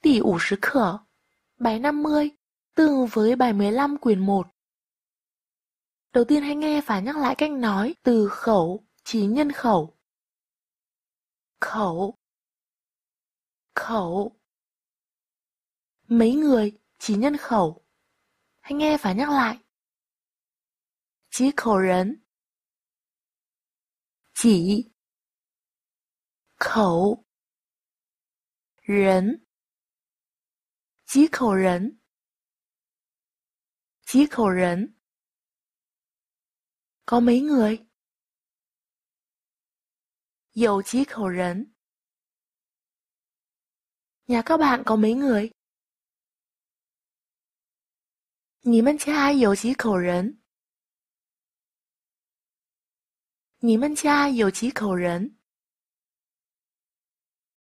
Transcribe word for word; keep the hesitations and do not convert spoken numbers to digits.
tỷ ủ sứ khở. Bài năm mươi, tương ứng với bài mười lăm quyển một. Đầu tiên hãy nghe và nhắc lại cách nói từ khẩu chí nhân khẩu. Khẩu, khẩu. Mấy người chí nhân khẩu. Hãy nghe và nhắc lại. Chí khẩu rấn. Chỉ khẩu rấn. Chí khẩu rấn. Chí khẩu rấn. Có mấy người? Dầu chí khẩu rấn. Nhà các bạn có mấy người? 你们家有几口人？你们家有几口人？